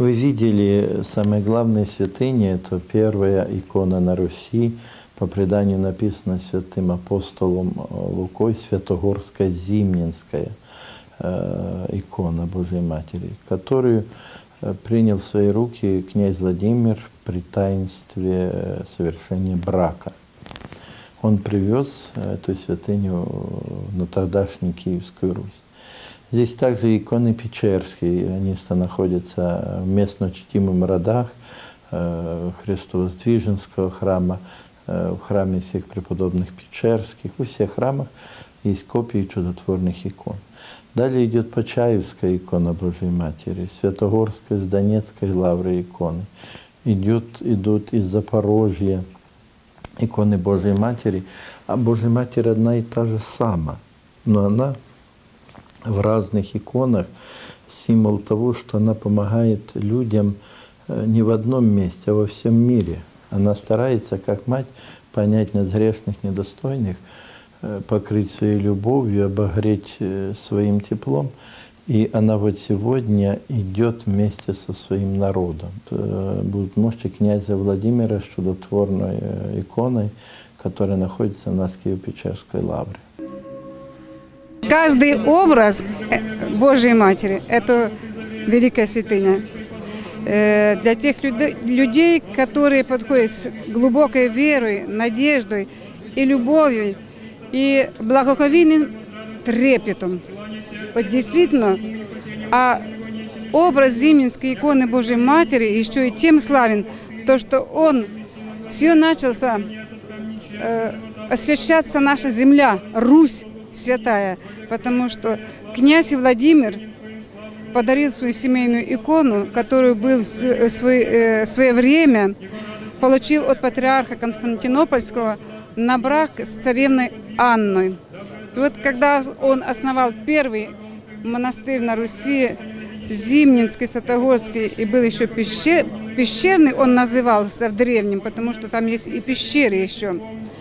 Вы видели самые главные святыни, это первая икона на Руси, по преданию написана святым апостолом Лукой, Святогорская Зимненская икона Божьей Матери, которую принял в свои руки князь Владимир при таинстве совершения брака. Он привез эту святыню на тогдашнюю Киевскую Русь. Здесь также иконы Печерские, они находятся в местно чтимых родах Христово-Воздвиженского храма, в храме всех преподобных Печерских. Во всех храмах есть копии чудотворных икон. Далее идет Почаевская икона Божьей Матери, Святогорская с Донецкой лавры иконы. Идут из Запорожья иконы Божьей Матери, а Божья Матерь одна и та же сама, но она в разных иконах символ того, что она помогает людям не в одном месте, а во всем мире. Она старается, как мать, понять нас грешных, недостойных, покрыть своей любовью, обогреть своим теплом. И она вот сегодня идет вместе со своим народом. Будут мощи князя Владимира с чудотворной иконой, которая находится на Киево-Печерской лавре. Каждый образ Божьей Матери – это великая святыня. Для тех людей, которые подходят с глубокой верой, надеждой и любовью, и благоговейным трепетом. Вот действительно, а образ Зимненской иконы Божьей Матери еще и тем славен, то, что с нее начался освящаться наша земля, Русь святая, потому что князь Владимир подарил свою семейную икону, которую был в свое время получил от патриарха Константинопольского на брак с царевной Анной. И вот когда он основал первый монастырь на Руси, Зимненский, Святогорский, и был еще пещерный, он назывался в древнем, потому что там есть и пещеры еще,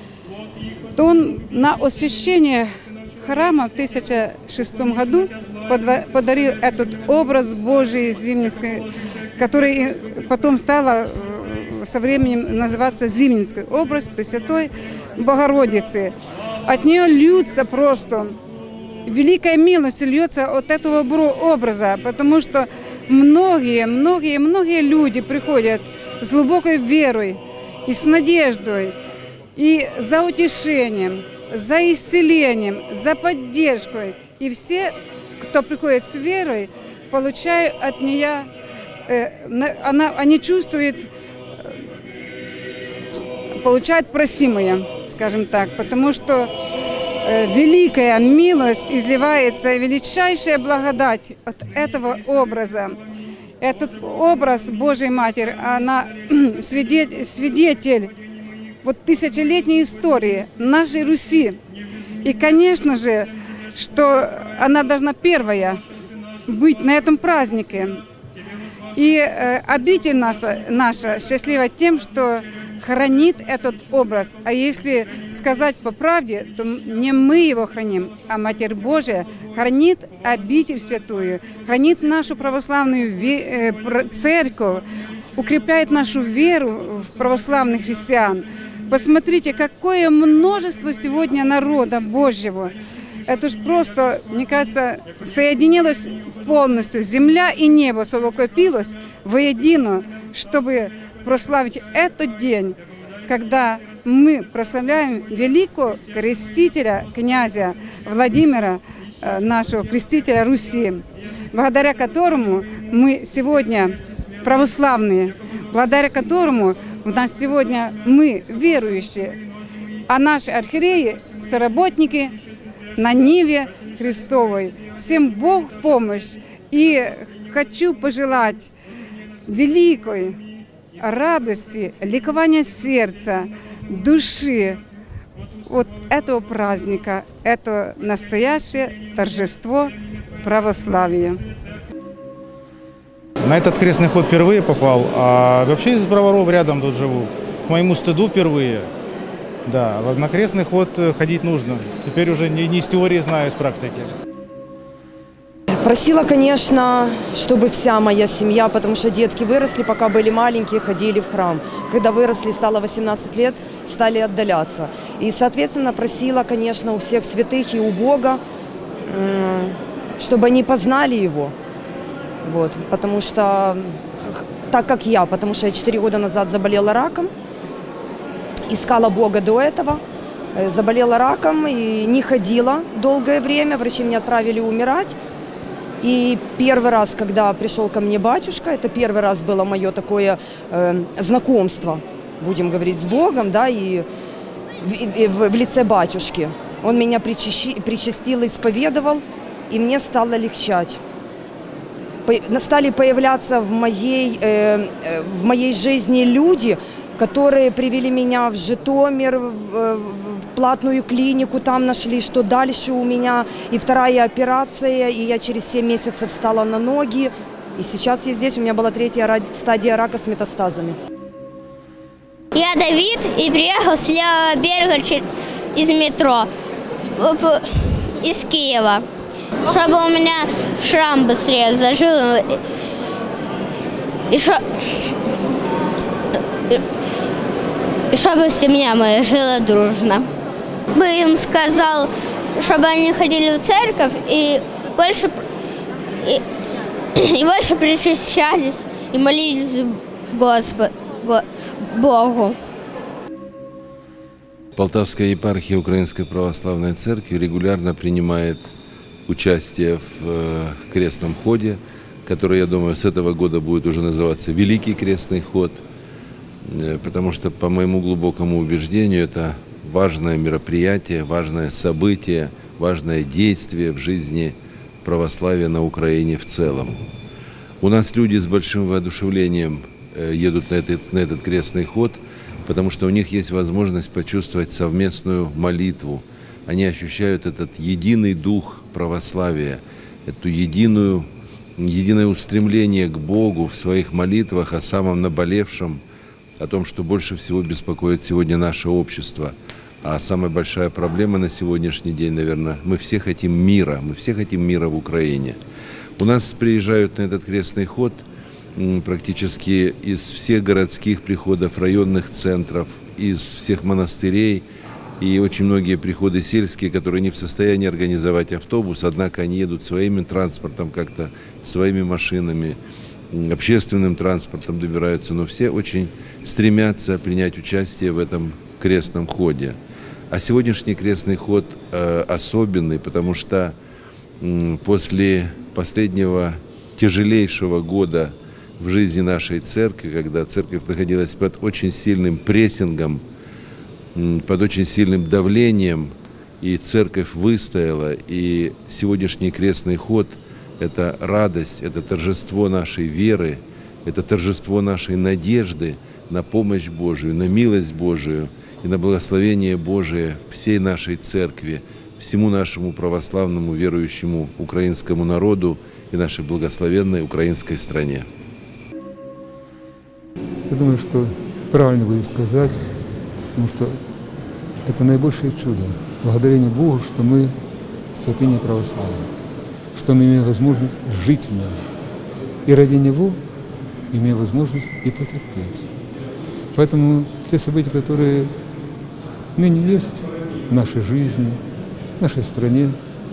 то он на освящение храма в 1006 году подарил этот образ Божий Зимненской, который потом стало со временем называться Зимненской, образ Пресвятой Богородицы. От нее льются просто, великая милость льется от этого образа, потому что многие люди приходят с глубокой верой и с надеждой, и за утешением, за исцелением, за поддержкой. И все, кто приходит с верой, получают от нее, они чувствуют, получают просимое, скажем так, потому что великая милость изливается, величайшая благодать от этого образа. Этот образ Божьей Матери, она свидетель вот тысячелетней истории нашей Руси. И, конечно же, что она должна первая быть на этом празднике. И обитель наша счастлива тем, что хранит этот образ. А если сказать по правде, то не мы его храним, а Матерь Божия хранит обитель святую, хранит нашу православную церковь, укрепляет нашу веру в православных христиан. Посмотрите, какое множество сегодня народа Божьего. Это же просто, мне кажется, соединилось полностью. Земля и небо совокупилось воедино, чтобы прославить этот день, когда мы прославляем великого крестителя, князя Владимира, нашего крестителя Руси, благодаря которому мы сегодня православные, благодаря которому у нас сегодня мы верующие, а наши архиереи – соработники на ниве Христовой. Всем Бог в помощь. И хочу пожелать великой радости, ликования сердца, души вот этого праздника. Это настоящее торжество православия. На этот крестный ход впервые попал, а вообще из Броваров рядом тут живу. К моему стыду впервые. Да, на крестный ход ходить нужно. Теперь уже не из теории знаю, из практики. Просила, конечно, чтобы вся моя семья, потому что детки выросли, пока были маленькие, ходили в храм. Когда выросли, стало 18 лет, стали отдаляться. И, соответственно, просила, конечно, у всех святых и у Бога, чтобы они познали Его. Вот, потому что, так как я, потому что я 4 года назад заболела раком, искала Бога до этого, заболела раком и не ходила долгое время, врачи меня отправили умирать. И первый раз, когда пришел ко мне батюшка, это первый раз было мое такое знакомство, будем говорить, с Богом, да, и в лице батюшки. Он меня причастил, исповедовал, и мне стало легчать. Стали появляться в моей жизни люди, которые привели меня в Житомир, в платную клинику, там нашли, что дальше у меня и вторая операция, и я через 7 месяцев встала на ноги. И сейчас я здесь, у меня была 3-я стадия рака с метастазами. Я Давид и приехал с левого берега из метро, из Киева, чтобы у меня шрам быстрее зажил. И чтобы семья моя жила дружно. Бы им сказал, чтобы они ходили в церковь и больше причащались и молились Богу. Полтавская епархия Украинской Православной Церкви регулярно принимает участие в крестном ходе, который, я думаю, с этого года будет уже называться Великий крестный ход, потому что, по моему глубокому убеждению, это важное мероприятие, важное событие, важное действие в жизни православия на Украине в целом. У нас люди с большим воодушевлением едут на этот крестный ход, потому что у них есть возможность почувствовать совместную молитву. Они ощущают этот единый дух православия, это единое устремление к Богу в своих молитвах о самом наболевшем, о том, что больше всего беспокоит сегодня наше общество. А самая большая проблема на сегодняшний день, наверное, мы все хотим мира в Украине. У нас приезжают на этот крестный ход практически из всех городских приходов, районных центров, из всех монастырей и очень многие приходы сельские, которые не в состоянии организовать автобус, однако они едут своим транспортом, как-то своими машинами, общественным транспортом добираются, но все очень стремятся принять участие в этом крестном ходе. А сегодняшний крестный ход особенный, потому что после последнего тяжелейшего года в жизни нашей церкви, когда церковь находилась под очень сильным прессингом, под очень сильным давлением, и церковь выстояла, и сегодняшний крестный ход – это радость, это торжество нашей веры, это торжество нашей надежды на помощь Божию, на милость Божию и на благословение Божие всей нашей церкви, всему нашему православному верующему украинскому народу и нашей благословенной украинской стране. Я думаю, что правильно будет сказать, потому что это наибольшее чудо. Благодарение Богу, что мы святыня православия, что мы имеем возможность жить в нем. И ради Него имеем возможность и потерпеть. Поэтому те события, которые ныне есть в нашей жизни, в нашей стране,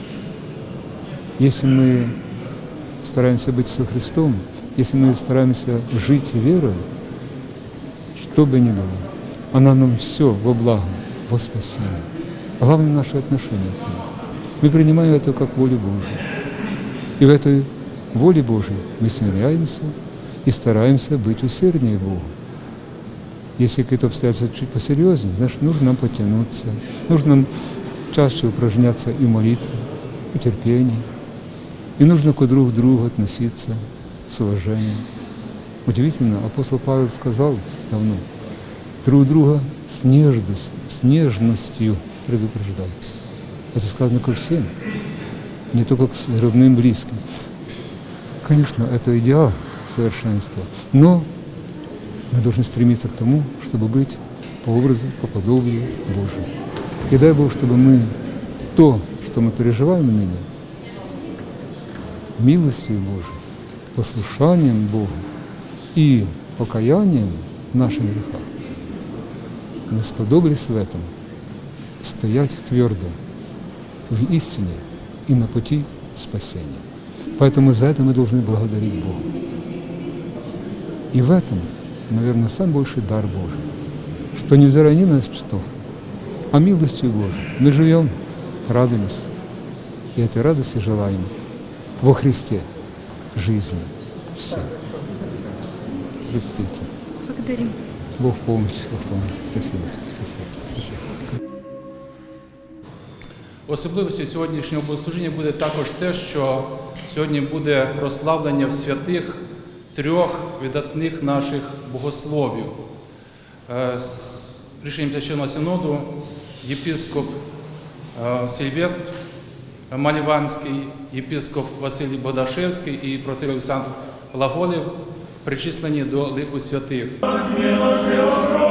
если мы стараемся быть со Христом, если мы стараемся жить верой, что бы ни было, она нам все во благо, во спасение. Главное наше отношение к нему. Мы принимаем это как волю Божию. И в этой воле Божией мы смиряемся и стараемся быть усерднее Богу. Если какие-то обстоятельства чуть посерьезнее, значит, нужно нам потянуться, нужно нам чаще упражняться и в молитве, и в терпении. И нужно друг к другу относиться с уважением. Удивительно, апостол Павел сказал давно, друг друга с нежностью предупреждать. Это сказано ко всем, не только к родным, близким. Конечно, это идеал совершенства, но мы должны стремиться к тому, чтобы быть по образу, по подобию Божию. И дай Бог, чтобы мы то, что мы переживаем ныне, милостью Божией, послушанием Богу и покаянием в наших грехах мы сподобились в этом стоять твердо в истине и на пути спасения. Поэтому за это мы должны благодарить Бога. И в этом, наверное, самый большой дар Божий, что невзирая ни на что, а милостью Божией мы живем, радуемся, и этой радости желаем во Христе жизни всем. Представьте. Благодарим. Бог помощь, Бог помощь. Спасибо, спасибо. Особливістю сьогоднішнього богослужіння буде також те, що сьогодні буде прославлення в святих трьох видатних наших богословів. З рішенням Священного Синоду єпископ Сильвестр Маліванський, єпископ Василій Бодашевський і протоієрей Олександр Глаголєв причислені до лику святих.